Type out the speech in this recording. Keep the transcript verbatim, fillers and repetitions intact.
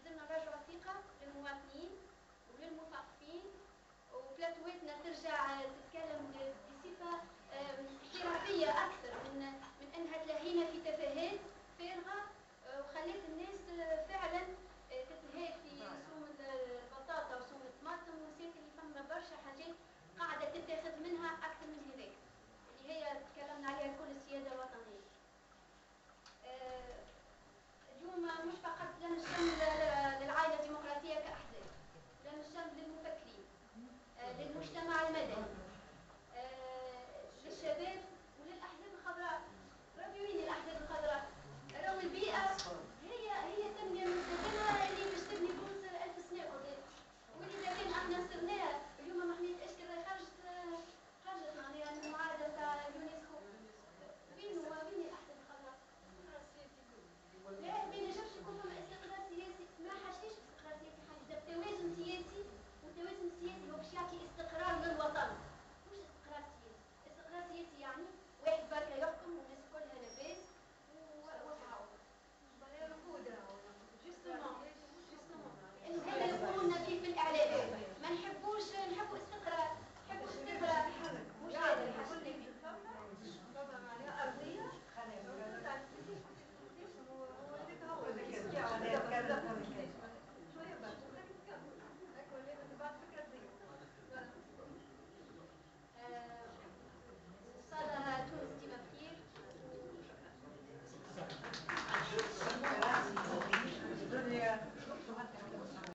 لازمنا نرجعوا الثقة للمواطنين وللمثقفين، وبلاتواتنا ترجع تتكلم بصفة احترافية أكثر من من أنها تلهينا في تفاهات فارغة وخلت الناس فعلا تتهاد في سوم البطاطا وسوم الطماطم، ونسيت اللي فما برشا حاجات قاعدة تتاخذ منها أكثر من هذاك اللي هي تكلمنا عليها كل السيادة الوطنية. اليوم مش فقط لنا الشمل للعائلة الديمقراطية كأحزاب، لنا الشمل للمفكرين، للمجتمع المدني، للشباب وللأحزاب الخضراء. راهو وين الأحزاب الخضراء؟ راهو البيئة هي هي تنمية مستدامة اللي باش تبني تونس ألف سنة قدام، وإذا كان احنا صرناها اليوم محمية أشكر خرجت خرجت معناها من المعاهدة تاع اليونسكو. وين هو وين الأحزاب الخضراء؟ لا ما ينجمش يكون فما استقرار سياسي، ما حاجتيش استقرار سياسي، حاجة توازن سياسي، والتوازن السياسي هو باش يعطي استقرار للوطن، مش استقرار سياسي. استقرار سياسي يعني واحد بركة يحكم والناس كلها لاباس وتعاون. جوستومون جوستومون هذا اللي يقولوا فيه في الإعلام، ما نحبوش نحبوا استقرار، نحبوا استقرار مش هذا الحاجة. طبعا معناها أرضية خلينا نقول